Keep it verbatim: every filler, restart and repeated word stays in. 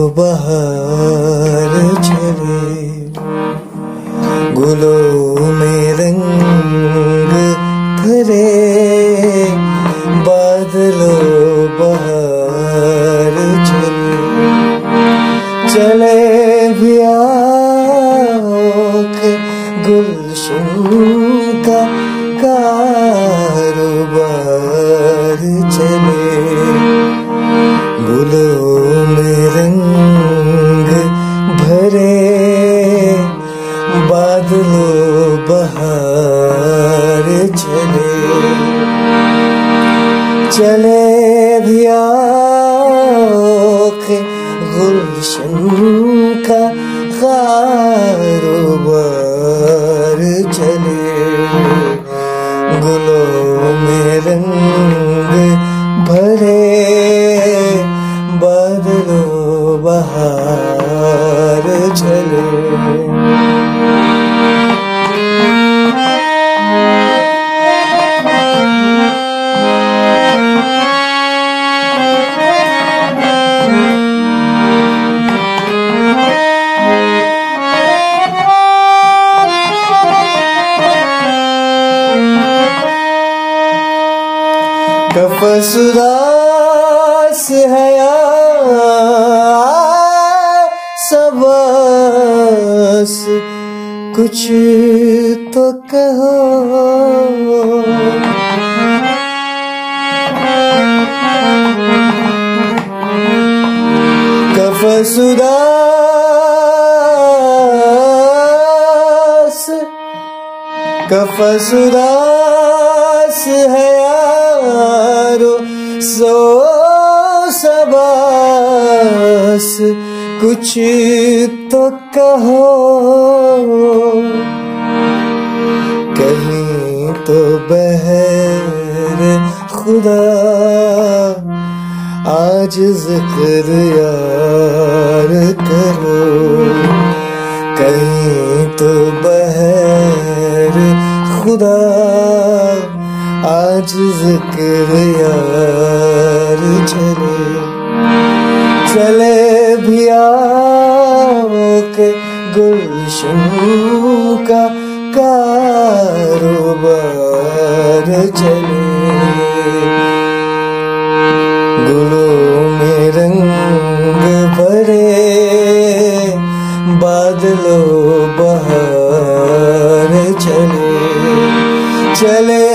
बहार चले, गुलों में रंग भरे, बादलों बहार चले। चले भी आओ गुलशन का कारोबार चले, गुलों में रंग भरे, बादलों बहार चले। चले भी आओ गुलशन का कारोबार चले, गुलों में रंग भरे, बादलों बहार चले। कफ़स उदास है या सबस, कुछ तो कहो। कफ़स उदास, कफ़स उदास है यारो, सो सबस, कुछ तो कहो। कहीं तो बहर खुदा आज जिक्र यार करो, कहीं तो बहर खुदा आज जिक्र यार चले। चले भी आओ के गुलशन का कारोबार चले, गुलों में रंग भरे, बादलों बहार चले। चले